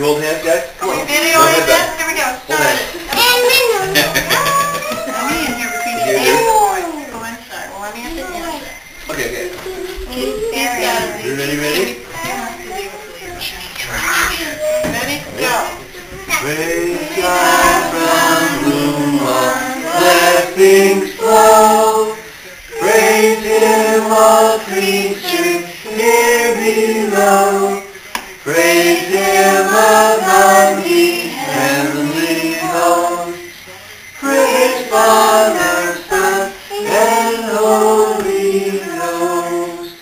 hold hands, guys? Come on. Video No, in head this? back. Here we go. Hold Start hands. it. Let me in here between the You do? boys. Oh, I'm sorry. Well, let me at the end. Okay, okay. You Ready? Ready? Go. Praise God from whom all blessings flow. Praise Him, all creatures here below. Praise Him among the heavenly hosts. Praise Father, Son, and Holy Ghost.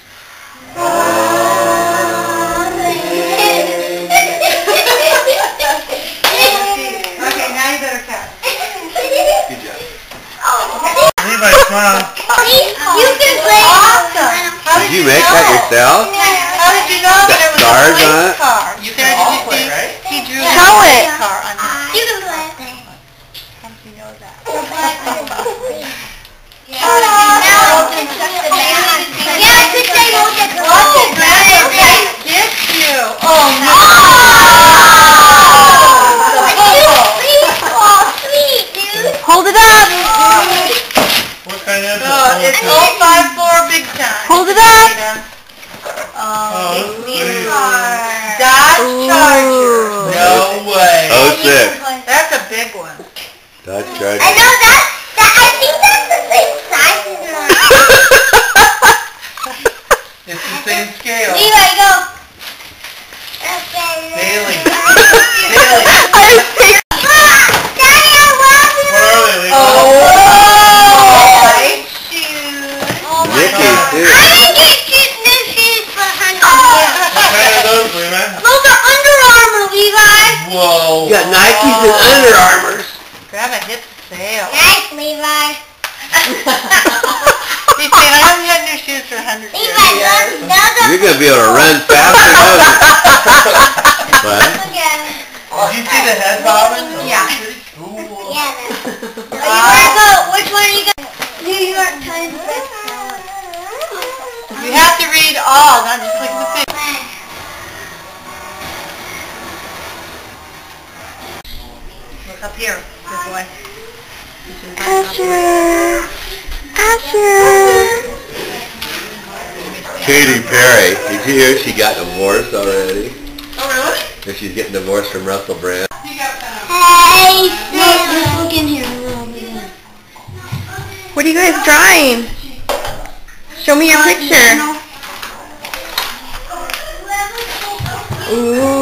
Okay, now you better count. Good job. Levi, smile. You can play. Awesome. How Did you make that yourself? How did you know that it was Got a stars on police it? car? You said, did you see? right? He drew Show a it. police car on it. You can play. How did you know that? Yeah, I could say most of the Get you. Oh, no. Hold it up. What kind of... It's 054 big time. Hold it up. Dodge Charger. No way. Oh, 06. That's a big one. Dodge Charger. I know that. I think that's the same size as mine. It's the same scale. Levi, go. Haley. Haley. Daddy, I love you. What are they, Levi? White shoes. Mickey, too. I didn't get cute new shoes for $100. What kind are those, Levi? Those are Under Armour, Levi. Whoa. You got Nikes and Under Armours. Grandma hit the sale. Nice, Levi. You see, I haven't had new shoes for 100 years. Levi, those are... You're going to be able to run faster than What? Again. Did you see the head bobbing? Yeah. Pretty cool. Yeah, you wanna go? Which one are you going? New York Times bestseller. You have to read all, not just like the thing. Look up here, good boy. Usher. Usher. Katy Perry. Did you hear she got divorced already? Oh, really? If she's getting divorced from Russell Brand. Hey, let's look in here a little bit. What are you guys drawing? Show me your picture. Ooh.